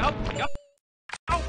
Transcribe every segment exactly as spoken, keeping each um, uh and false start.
yup, yup. Ow.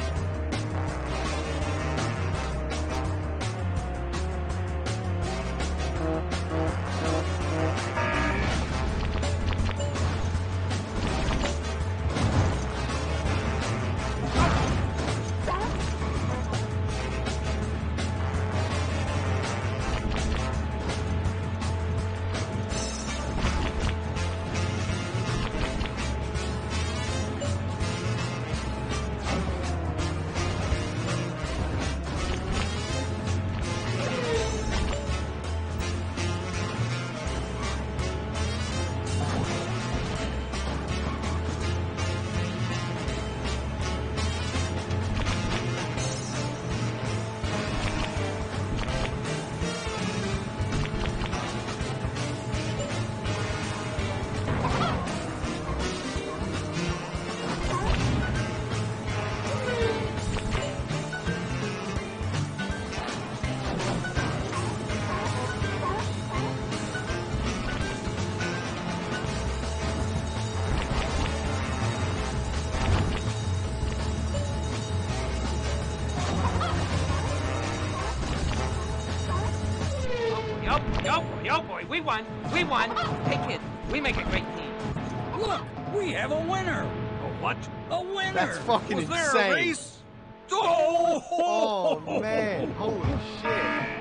Yo, yo, yo, boy, we won. We won. Hey, kid, we make a great team. Look, we have a winner. A what? A winner. That's fucking Was insane. there a race? Oh, Oh man, holy shit.